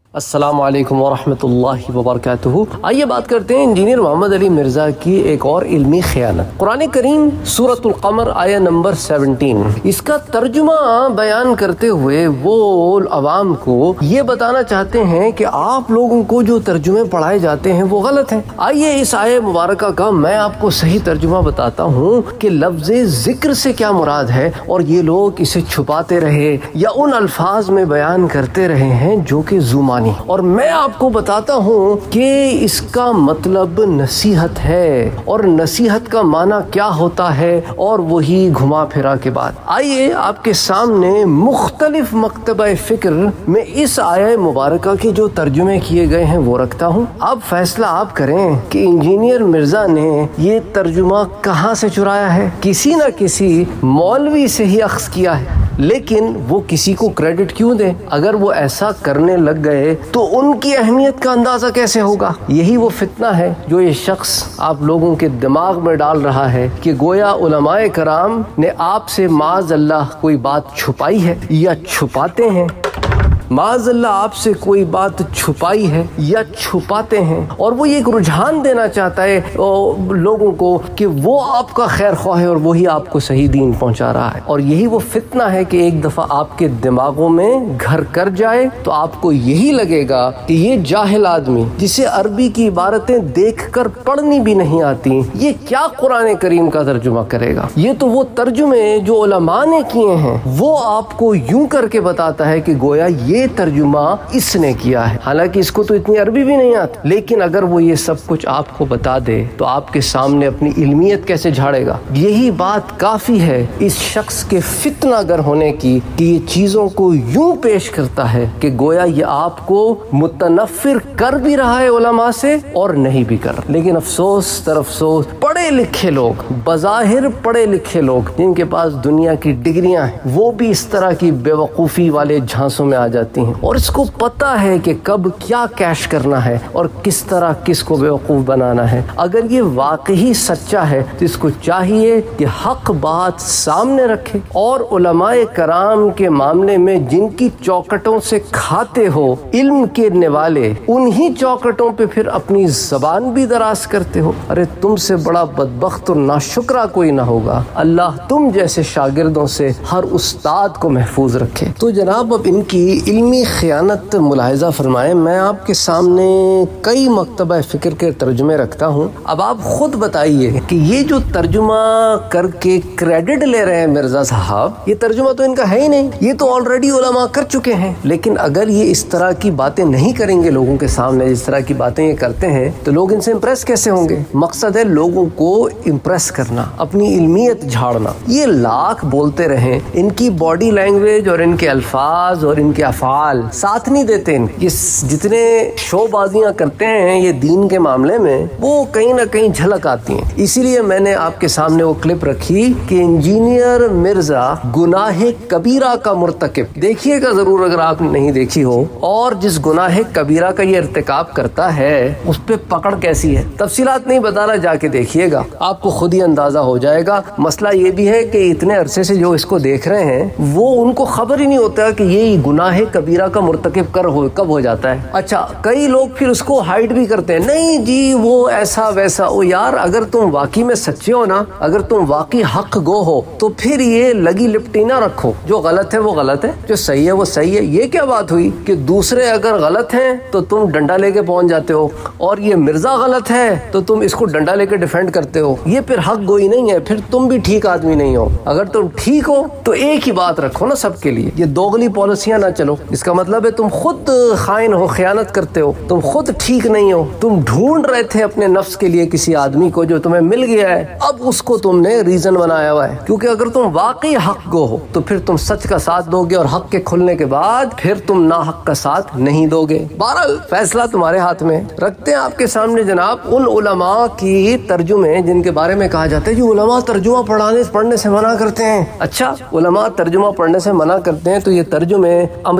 अस्सलामु अलैकुम वरहमतुल्लाहि वबरकातुहू। आइए बात करते हैं इंजीनियर मोहम्मद अली मिर्ज़ा की एक और इल्मी खयानत। कुरान करीम सूरतुल क़मर आया नंबर 17, इसका तर्जुमा बयान करते हुए वो अवाम को ये बताना चाहते हैं कि आप लोगों को जो तर्जुमे पढ़ाए जाते हैं वो गलत हैं। आइए इस आया मुबारका का मैं आपको सही तर्जुमा बताता हूँ कि लफ्ज़ ज़िक्र से क्या मुराद है, और ये लोग इसे छुपाते रहे या उन अल्फाज में बयान करते रहे हैं जो कि जुमा। और मैं आपको बताता हूँ कि इसका मतलब नसीहत है, और नसीहत का माना क्या होता है, और वही घुमा फिरा के बाद आइए आपके सामने मुख्तलिफ मकतबा फिक्र में इस आया मुबारका के जो तर्जुमे किए गए हैं वो रखता हूँ। अब फैसला आप करें कि इंजीनियर मिर्जा ने ये तर्जुमा कहाँ से चुराया है। किसी न किसी मौलवी से ही अख्ज़ किया है, लेकिन वो किसी को क्रेडिट क्यों दे। अगर वो ऐसा करने लग गए तो उनकी अहमियत का अंदाजा कैसे होगा। यही वो फितना है जो ये शख्स आप लोगों के दिमाग में डाल रहा है कि गोया उलमाए कराम ने आपसे माज़अल्लाह कोई बात छुपाई है या छुपाते हैं, माज़अल्लाह आपसे कोई बात छुपाई है या छुपाते हैं, और वो ये एक रुझान देना चाहता है लोगों को कि वो आपका खैर ख्वाह है और वही आपको सही दीन पहुंचा रहा है। और यही वो फितना है कि एक दफ़ा आपके दिमागों में घर कर जाए तो आपको यही लगेगा कि ये जाहिल आदमी जिसे अरबी की इबारतें देखकर पढ़नी भी नहीं आती, ये क्या कुरान करीम का तर्जुमा करेगा। ये तो वो तर्जुमे जो उलमा ने किए हैं वो आपको यूं करके बताता है कि गोया ये तर्जुमा इसने किया है, हालांकि इसको तो इतनी अरबी भी नहीं आती। लेकिन अगर वो ये सब कुछ आपको बता दे तो आपके सामने अपनी इल्मियत कैसे झाड़ेगा। यही बात काफी है इस शख्स के फितनागर होने की कि ये चीजों को यूं पेश करता है कि गोया ये आपको मुतनफिर कर भी रहा है उलमा से और नहीं भी कर रहा। लेकिन अफसोस तरफसोस पढ़े लिखे लोग, बज़ाहिर पढ़े लिखे लोग जिनके पास दुनिया की डिग्रियां हैं, वो भी इस तरह की बेवकूफ़ी वाले झांसों में आ जाते हैं, और इसको पता है कि कब क्या कैश करना है और किस तरह किसको बेवकूफ़ बनाना है। अगर ये वाकई सच्चा है तो इसको चाहिए कि हक बात सामने रखे, और उलमाए कराम के मामले में जिनकी चौकटों से खाते हो इल्म गिरने वाले, उन्हीं चौकटों पे फिर अपनी ज़बान भी दराज करते हो। अरे तुमसे बड़ा बदबख्त और नाशुक्रा कोई ना होगा। अल्लाह तुम जैसे शागिर्दों से हर उस्ताद को महफूज रखे। तो जनाब अब इनकी इल्मी खयानत मुलाहिजा फरमाएं। मैं आपके सामने कई मकतबा फ़िक्र के तर्जुमे रखता हूँ। अब आप खुद बताइए कि ये जो तर्जुमा करके क्रेडिट ले रहे हैं मिर्ज़ा साहब, ये तर्जुमा तो इनका है ही नहीं, ये तो ऑलरेडी उलमा कर चुके हैं। लेकिन अगर ये इस तरह की बातें नहीं करेंगे लोगों के सामने, जिस तरह की बातें ये करते हैं, तो लोग इनसे इम्प्रेस कैसे होंगे। मकसद है लोगों को इम्प्रेस करना, अपनी इल्मियत झाड़ना। ये लाख बोलते रहें, इनकी बॉडी लैंग्वेज और इनके अल्फाज और इनके अफ़ाल साथ नहीं देते। ये जितने शोबाजियां करते हैं ये दीन के मामले में, वो कहीं ना कहीं झलक आती हैं। इसीलिए मैंने आपके सामने वो क्लिप रखी कि इंजीनियर मिर्जा गुनाहे कबीरा का मुर्तकिब। देखिएगा जरूर अगर आपने नहीं देखी हो। और जिस गुनाहे कबीरा का ये इर्तिकाब करता है उस पे पकड़ कैसी है, तफसीलात नहीं बता रहा, जाके देखिएगा आपको खुद ही अंदाजा हो जाएगा। मसला ये भी है कि इतने अरसे से जो इसको देख रहे हैं वो उनको खबर ही नहीं होता कि ये गुनाहे कबीरा का मुर्तकिब कब हो जाता है। अच्छा, कई लोग फिर उसको हाइड भी करते हैं, नहीं जी वो ऐसा वैसा। ओ यार, अगर तुम वाकई में सच्चे हो ना, अगर तुम वाकई हक गो हो, तो फिर ये लगी लिपटी ना रखो। जो गलत है वो गलत है, जो सही है वो सही है। ये क्या बात हुई कि दूसरे अगर गलत हैं तो तुम डंडा लेके पहुंच जाते हो, और ये मिर्जा गलत है तो तुम इसको डंडा लेके डिफेंड करते हो। ये फिर हक गोई नहीं है, फिर तुम भी ठीक आदमी नहीं हो। अगर तुम ठीक हो तो एक ही बात रखो ना सबके लिए। ये दोगली पॉलिसियां ना चलो। इसका मतलब है तुम खुद खाइन हो, खयानत करते हो, तुम खुद ठीक नहीं हो। तुम ढूंढ रहे थे अपने नफ्स के लिए किसी आदमी को जो तुम्हें मिल गया है, अब उसको तुमने रीजन बनाया हुआ है। क्योंकि अगर तुम वाकई हक गो हो तो फिर तुम सच का साथ दोगे, और हक के खुलने के बाद फिर तुम ना हक का साथ नहीं दोगे। बहरहाल फैसला तुम्हारे हाथ में। रखते हैं आपके सामने जनाब उन उलमा की तर्जुमे जिनके बारे में कहा जाता है जी उलमा तर्जुमा पढ़ने से मना करते हैं। अच्छा, उलमा तर्जुमा पढ़ने से मना करते हैं तो ये तर्जुमे अमरीका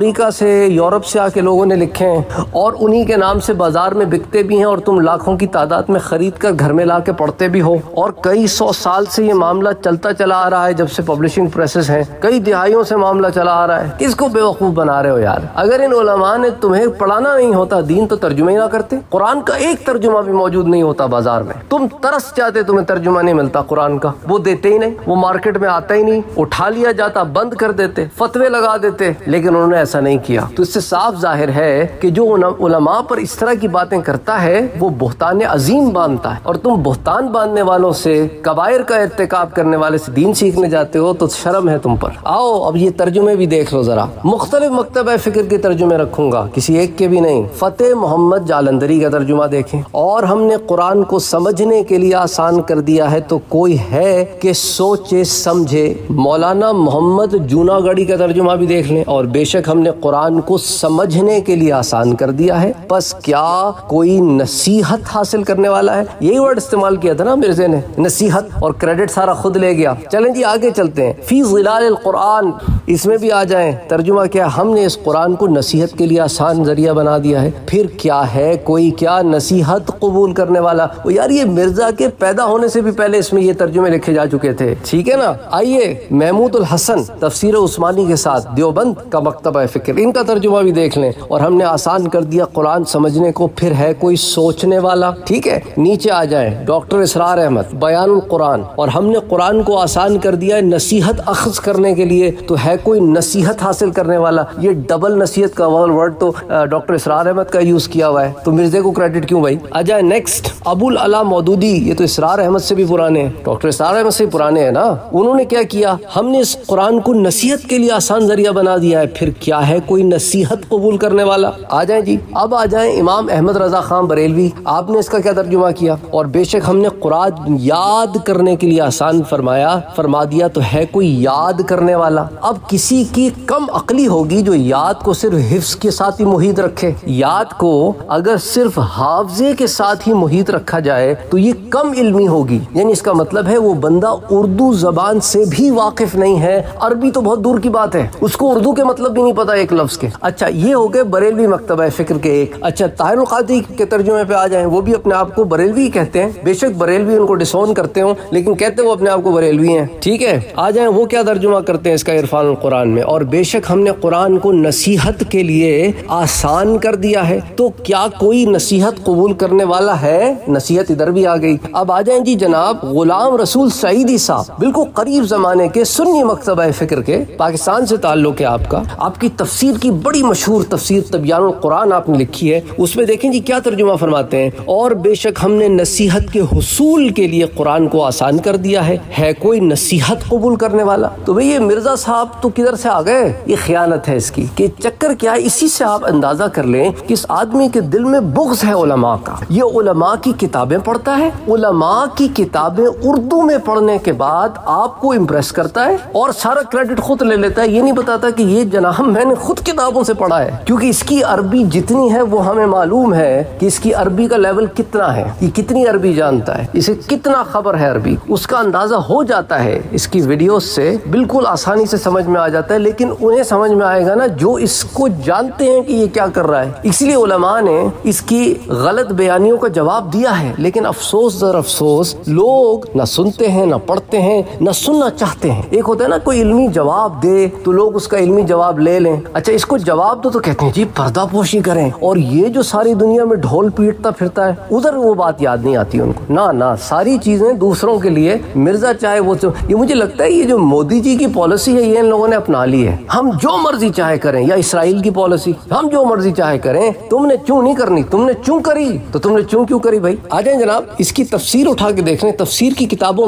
अमेरिका से, यूरोप से आके लोगों ने लिखे हैं और उन्हीं के नाम से बाजार में बिकते भी हैं और तुम लाखों की तादाद में खरीद कर घर में ला के पढ़ते भी हो। और कई 100 साल से ये मामला चलता चला आ रहा है, जब से पब्लिशिंग प्रेसेस हैं, कई दिहाइयों से मामला चला आ रहा है। किसको बेवकूफ बना रहे हो यार? अगर इन उलमा ने तुम्हें पढ़ाना नहीं होता दीन तो तर्जुमा ही ना करते। कुरान का एक तर्जुमा भी मौजूद नहीं होता बाजार में। तुम तरस जाते, तुम्हें तर्जुमा नहीं मिलता कुरान का, वो देते ही नहीं, वो मार्केट में आता ही नहीं, उठा लिया जाता, बंद कर देते, फतवे लगा देते, लेकिन उन्होंने ऐसा नहीं किया। तो इससे साफ जाहिर है कि जो उलमा पर इस तरह की बातें करता है वो बुहतान अजीम बांधता है। और तुम बुहतान बांधने वालों से, कबायर का इर्तिकाब करने वाले से दीन सीखने जाते हो तो शर्म है तुम पर। आओ अब ये तर्जुमे भी देख लो जरा। मुख्तलिफ मकतब फिक्र के तर्जुमे रखूंगा, किसी एक के भी नहीं। फतेह मोहम्मद जालंधरी का तर्जुमा देखें। और हमने कुरान को समझने के लिए आसान कर दिया है तो कोई है कि सोचे समझे। मौलाना मोहम्मद जूनागढ़ी का तर्जुमा भी देख लें। और बेशक हमने कुरान को समझने के लिए आसान कर दिया है, बस क्या कोई नसीहत हासिल करने वाला है? यही वर्ड इस्तेमाल किया था ना मिर्जे ने, नसीहत, और क्रेडिट सारा खुद ले गया। चलें जी आगे चलते हैं। फी ज़िलाल कुरान, इसमें भी आ जाएं। तर्जुमा क्या? हमने इस कुरान को नसीहत के लिए आसान जरिया बना दिया है। फिर क्या है कोई क्या नसीहत कबूल करने वाला? वो यार ये मिर्जा के पैदा होने से भी पहले इसमें ये तर्जुमे लिखे जा चुके थे, ठीक है ना। आइए महमूदुल हसन तफसीर उस्मानी के साथ देवबंद का मकतबा फिक्र, इनका तर्जुमा भी देख लें। और हमने आसान कर दिया कुरान समझने को। फिर है कोई सोचने वाला? ठीक है, नीचे आ जाए डॉक्टर इसरार अहमद बयानुल कुरान। और हमने कुरान को आसान कर दिया है नसीहत अख्ज करने के लिए, तो है कोई नसीहत हासिल करने वाला? ये डबल नसीहत का वर्ड तो डॉक्टर इसरार अहमद का यूज किया हुआ है, तो मिर्जे को क्रेडिट क्यों भाई? आ जाए नेक्स्ट, अबुल अला मौदूदी। ये तो इसरार अहमद से भी पुराने हैं, डॉक्टर इसरार अहमद से पुराने हैं ना। उन्होंने क्या किया? हमने इस कुरान को नसीहत के लिए आसान जरिया बना दिया है। फिर क्या है कोई नसीहत कबूल करने वाला? आ जाए जी। अब आ जाए इमाम अहमद रजा खान बरेलवी, आपने इसका क्या तर्जुमा किया? और बेशक हमने कुरान याद करने के लिए आसान फरमा दिया, तो है कोई याद करने वाला? अब किसी की कम अकली होगी जो याद को सिर्फ हिफ्स के साथ ही मुहित रखे। याद को अगर सिर्फ हाफजे के साथ ही मुहित रखा जाए तो ये कम इल्मी होगी। यानी इसका मतलब है वो बंदा उर्दू जबान से भी वाकिफ नहीं है, अरबी तो बहुत दूर की बात है, उसको उर्दू के मतलब भी नहीं पता एक लफ्ज के। अच्छा, ये हो गए बरेलवी मकतबा फिक्र के एक। अच्छा, ताहिरुल कादी के तर्जुमे पे आ जाएं, वो भी अपने आप को बरेलवी कहते हैं। बेशक बरेलवी उनको डिसोन करते हो, लेकिन कहते वो अपने आप को बरेलवी हैं, ठीक है। आ जाएं वो क्या तर्जुमा करते हैं इसका इरफानुल कुरान में। और बेशक हमने कुरान को नसीहत के लिए आसान कर दिया है, तो क्या कोई नसीहत कबूल करने वाला है? नसीहत इधर भी आ गई। अब आ जाएं जी जनाब गुलाम रसूल सईदी साहब, बिल्कुल करीब जमाने के सुन्नी मकतबा फिक्र के, पाकिस्तान से ताल्लुक है आपका। आपकी तफसीर की बड़ी मशहूर तफसीर तबयानुल कुरान आपने लिखी है, उसमें देखें जी क्या तर्जुमा फरमाते हैं। और बेशक हमने नसीहत के हुसूल के लिए कुरान को आसान कर दिया है कोई नसीहत कबूल करने वाला? तो भाई ये मिर्जा साहब तो किधर से आ गए? ये खयानत है इसकी कि चक्कर क्या है। इसी से आप अंदाजा कर लें कि इस आदमी के दिल में बुग़्ज़ है उलमा का। ये उलमा की किताबें पढ़ता है, उलमा की किताबें उर्दू में पढ़ने के बाद आपको इम्प्रेस करता है और सारा क्रेडिट खुद ले लेता है। ये नहीं बताता कि ये जनाब मैंने खुद किताबों से पढ़ा है, क्योंकि इसकी अरबी जितनी है वो हमें मालूम है कि इसकी अरबी का लेवल कितना है, ये कितनी अरबी जानता है, इसे कितना खबर है अरबी, उसका अंदाजा हो जाता है इसकी वीडियोस से, बिल्कुल आसानी से समझ में आ जाता है। लेकिन उन्हें समझ में आएगा ना जो इसको जानते हैं कि ये क्या कर रहा है। इसलिए उलमा ने इसकी गलत बयानियों का जवाब दिया है, लेकिन अफसोस दर अफसोस लोग ना सुनते हैं, ना पढ़ते हैं, ना सुनना चाहते हैं। एक होता है ना कोई इल्मी जवाब दे तो लोग उसका इल्मी जवाब ले लें। अच्छा, इसको जवाब दो तो कहते हैं जी पर्दापोशी करें, और ये जो सारी दुनिया में ढोल पीटता फिरता है उधर वो बात याद नहीं आती उनको। ना सारी चीजें दूसरों के लिए, मिर्जा चाहे वो, ये मुझे लगता है ये जो मोदी जी की पॉलिसी है ये इन लोगों ने अपना ली है। हम जो मर्जी चाहे करें, या इसराइल की पॉलिसी हम जो मर्जी चाहे करें, तुमने क्यों नहीं करनी, तुमने क्यों करी तो तुमने क्यों करी भाई। आ जाए जनाब इसकी तफसीर उठा के देख लें। तफसीर की किताबों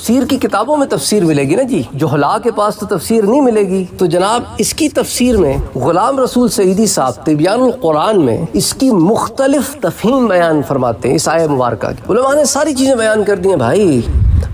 में तफसीर मिलेगी ना जी, जोहला के पास तो तफसीर नहीं मिलेगी। तो जनाब इसकी तफसीर में गुलाम रसूल सईदी साहब तिब्यानुल कुरान में इसकी मुख्तलिफ तफहीम बयान फरमाते हैं। इस आयत मुबारका की उलमा ने सारी चीजें बयान कर दी हैं भाई।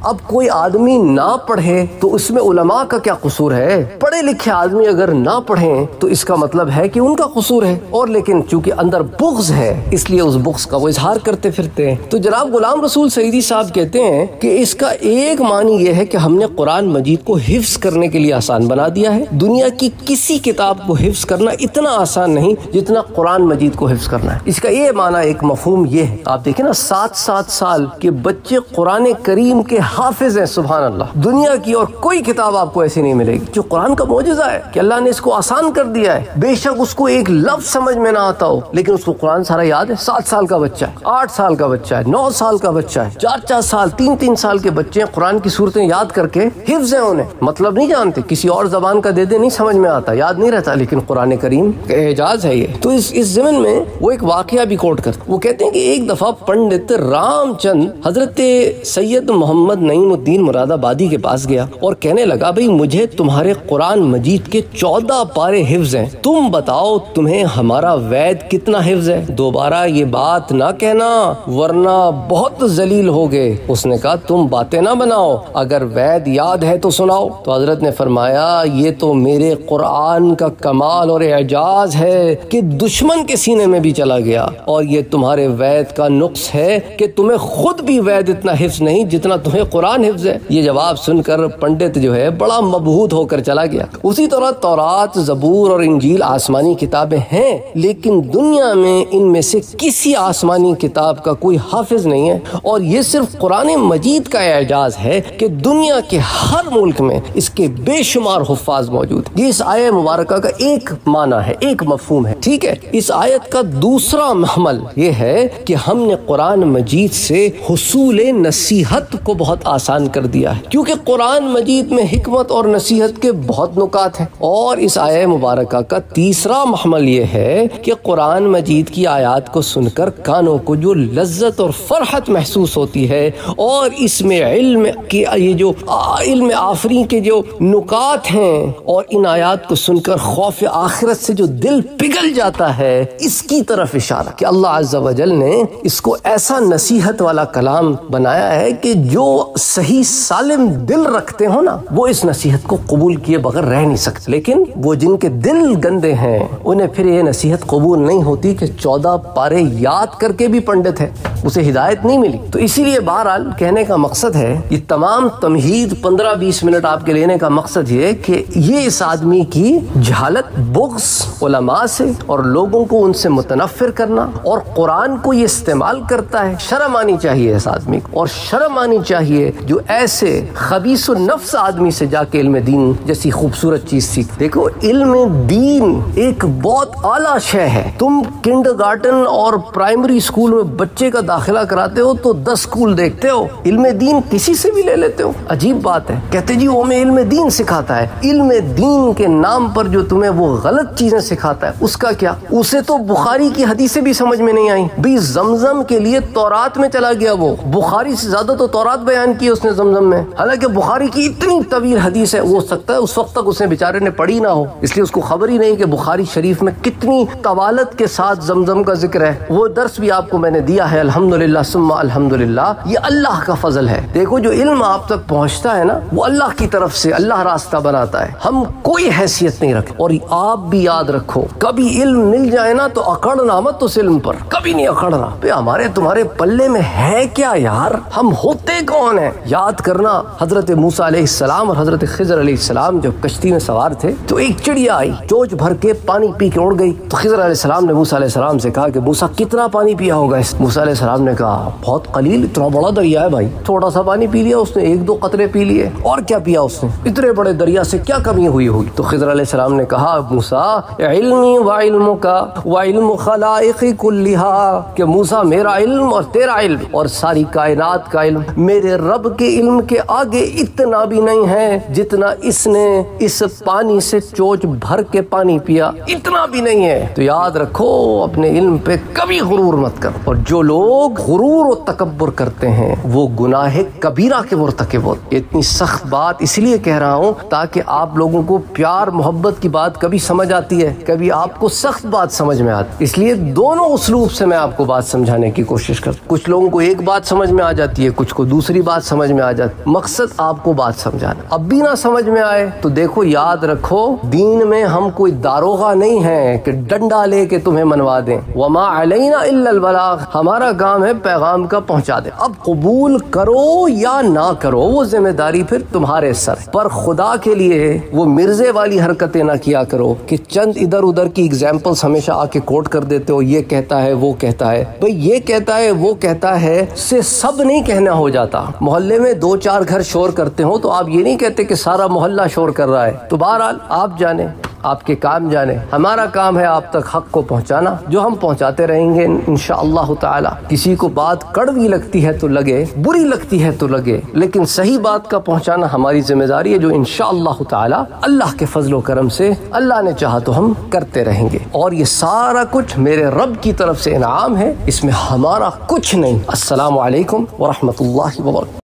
अब कोई आदमी ना पढ़े तो उसमें उलमा का क्या कसूर है? पढ़े लिखे आदमी अगर ना पढ़े तो इसका मतलब है कि उनका कसूर है। और लेकिन चूंकि अंदर बुग़्ज़ है इसलिए उस बुग़्ज़ का वो इजहार करते फिरते हैं। तो जनाब गुलाम रसूल सईदी साहब कहते हैं कि इसका एक मानी ये है कि हमने कुरान मजीद को हिफ्ज़ करने के लिए आसान बना दिया है। दुनिया की किसी किताब को हिफ्ज़ करना इतना आसान नहीं जितना कुरान मजीद को हिफ्ज़ करना है। इसका ये माना, एक मफहूम ये है, आप देखें ना 7-7 साल के बच्चे कुरान करीम के हाफिज हैं। सुभान अल्लाह, दुनिया की और कोई किताब आपको ऐसी नहीं मिलेगी। जो कुरान का मौजज़ा है कि अल्लाह ने इसको आसान कर दिया है। बेशक उसको एक लफ्ज़ समझ में ना आता हो लेकिन उसको कुरान सारा याद है। 7 साल का बच्चा है, 8 साल का बच्चा है, 9 साल का बच्चा है, 4-4 साल 3-3 साल के बच्चे हैं, कुरान की सूरतें याद करके हिफ्ज़ है। उन्हें मतलब नहीं जानते, किसी और जबान का दे दे नहीं समझ में आता, याद नहीं रहता, लेकिन कुरान करीम का एजाज है ये। तो इस ज़मन में वो एक वाकया भी कोट करते, वो कहते हैं कि एक दफा पंडित रामचंद हजरत सैयद मोहम्मद नईमुद्दीन मुरादाबादी के पास गया और कहने लगा, भाई मुझे तुम्हारे कुरान मजीद के 14 पारे हिफ्ज़ हैं, तुम बताओ तुम्हें हमारा वैद कितना हिफ्ज़ है? दोबारा ये बात ना कहना वरना बहुत जलील हो गए। उसने कहा तुम बातें ना बनाओ, अगर वैद याद है तो सुनाओ। तो हजरत ने फरमाया ये तो मेरे कुरान का कमाल और एजाज है कि दुश्मन के सीने में भी चला गया, और ये तुम्हारे वैद का नुक्स है कि तुम्हें खुद भी वैद इतना हिफ्ज़ नहीं जितना तुम्हें कुरान हिफ्ज़ है। ये जवाब सुनकर पंडित जो है बड़ा मबहूत होकर चला गया। उसी तरह तौरात, ज़बूर और इंजील आसमानी किताबें हैं, लेकिन दुनिया में इनमें से किसी आसमानी किताब का कोई हाफिज नहीं है। और ये सिर्फ कुरान मजीद का एजाज है कि दुनिया के हर मुल्क में इसके बेशुमार हुफ्फाज मौजूद। ये इस आयत मुबारका का एक माना है, एक मफहूम है, ठीक है। इस आयत का दूसरा महमल ये है कि हमने कुरान मजीद से हुसूल नसीहत को बहुत आसान कर दिया है, क्योंकि कुरान मजीद में हिकमत और नसीहत के बहुत नुकात हैं। और इस आयत मुबारका का तीसरा महमल ये है कि कुरान मजीद की आयत को सुनकर कानों को जो लज्जत और फरहत महसूस होती है, और इसमें इल्म की ये जो इल्म आफरी के जो नुकात हैं, और इन आयत को सुनकर खौफ आखिरत से जो दिल पिघल जाता है, इसकी तरफ इशारा कि अल्लाह अज़्ज़ा वजल ने इसको ऐसा नसीहत वाला कलाम बनाया है कि जो सही सालिम दिल रखते हो ना, वो इस नसीहत को कबूल किए बगैर रह नहीं सकते। लेकिन वो जिनके दिल गंदे हैं उन्हें फिर ये नसीहत कबूल नहीं होती कि 14 पारे याद करके भी पंडित है, उसे हिदायत नहीं मिली। तो इसीलिए बहरहाल कहने का मकसद है, ये तमाम तमहीद 15-20 मिनट आपके लेने का मकसद ये कि ये इस आदमी की जहालत, बुग़्ज़ उलमा से और लोगों को उनसे मुतनफ़िर करना, और कुरान को ये इस्तेमाल करता है। शर्म आनी चाहिए इस आदमी को, और शर्म आनी चाहिए जो ऐसे खबीसुन नफ्स आदमी से जाके इल्म दीन जैसी खूबसूरत चीज सीख। देखो इल्म दीन एक बहुत आला शय है। तुम किंडरगार्टन और प्राइमरी स्कूल में बच्चे का दाखिला कराते हो तो 10 स्कूल देखते हो, इल्म दीन किसी से भी ले लेते हो। अजीब बात है, कहते जी वो हमें इल्म दीन सिखाता है। इल्म दीन के नाम पर जो तुम्हें वो गलत चीजें सिखाता है उसका क्या? उसे तो बुखारी की हदीसें भी समझ में नहीं आई। भी जमजम के लिए तौरात में चला गया, वो बुखारी से ज्यादा तो तौरात बयान की उसने जमजम में। हालांकि बुखारी की इतनी तवील हदीस है, वो सकता है उस वक्त तक उसने बेचारे ने पढ़ी ना हो, इसलिए उसको खबर ही नहीं कि बुखारी शरीफ में कितनी तवालत के साथ जमजम का जिक्र है। वो दर्स भी आपको मैंने दिया है, अल्हम्दुलिल्लाह सुम्मा अल्हम्दुलिल्लाह। ये अल्लाह का फजल है। देखो जो इल्म आप तक पहुंचता है ना, वो अल्लाह की तरफ से, अल्लाह रास्ता बनाता है। हम कोई हैसियत नहीं रखते। और आप भी याद रखो, कभी इल्म मिल जाए ना तो अकड़ना मत उस इल्म पर, कभी नहीं अकड़ना। हमारे तुम्हारे पल्ले में है क्या यार? हम होते कौन है? याद करना, हजरत मूसा अलैहिस्सलाम और हजरत खिज़र अलैहिस्सलाम जब कश्ती में सवार थे तो एक चिड़िया आई, चोंच भर के पानी पी के उड़ गई। तो खिज़र अलैहिस्सलाम ने मूसा अलैहिस्सलाम से कहा कि मूसा कितना पानी पिया होगा? मूसा अलैहिस्सलाम ने कहा बहुत कलील, इतना बड़ा दरिया है भाई, थोड़ा सा पानी पी लिया उसने, 1-2 कतरे पी लिए। और क्या पिया उसने? इतने बड़े दरिया से क्या कमी हुई होगी? तो खिज़र अलैहिस्सलाम ने कहा मूसा इल्मी व इल्मुका व इल्मु खलाइक़ि कुल्लिहा, कि मूसा मेरा इल्म और तेरा इल्म और सारी कायनात का इल्म मेरे रब के इल्म के आगे इतना भी नहीं है जितना इसने इस पानी से चोंच भर के पानी पिया, इतना भी नहीं है। तो याद रखो अपने इल्म पे कभी गुरूर मत कर। और जो लोग गुरूर और तकब्बुर करते हैं वो गुनाह कबीरा के मुर्तकिब होते। इतनी सख्त बात इसलिए कह रहा हूँ ताकि आप लोगों को प्यार मोहब्बत की बात कभी समझ आती है, कभी आपको सख्त बात समझ में आती। इसलिए दोनों उसलूब से मैं आपको बात समझाने की कोशिश करता हूँ। कुछ लोगों को एक बात समझ में आ जाती है, कुछ को दूसरी बात बात समझ में आ जाती। मकसद आपको बात समझाना। अब भी ना समझ में आए तो देखो, याद रखो, दीन में हम कोई दारोगा नहीं है कि डंडा लेके तुम्हें मनवा दें। वमा अलैना इल्लल बलाग, हमारा काम है पैगाम का पहुंचा दे। अब कबूल करो या ना करो वो जिम्मेदारी फिर तुम्हारे सर। पर खुदा के लिए वो मिर्जे वाली हरकतें ना किया करो कि चंद इधर उधर की एग्जाम्पल्स हमेशा आके कोट कर देते हो। ये कहता है, वो कहता है। भाई ये कहता है, वो कहता है से सब नहीं कहना हो जाता। मोहल्ले में 2-4 घर शोर करते हो तो आप ये नहीं कहते कि सारा मोहल्ला शोर कर रहा है। तो बहरहाल आप जाने, आपके काम जाने। हमारा काम है आप तक हक को पहुंचाना, जो हम पहुंचाते रहेंगे इंशाअल्लाह ताला। किसी को बात कड़वी लगती है तो लगे, बुरी लगती है तो लगे, लेकिन सही बात का पहुंचाना हमारी जिम्मेदारी है, जो इंशाअल्लाह ताला अल्लाह के फजलो करम से अल्लाह ने चाहा तो हम करते रहेंगे। और ये सारा कुछ मेरे रब की तरफ से इनाम है, इसमें हमारा कुछ नहीं। अस्सलामु अलैकुम व रहमतुल्लाहि व बरकातहू।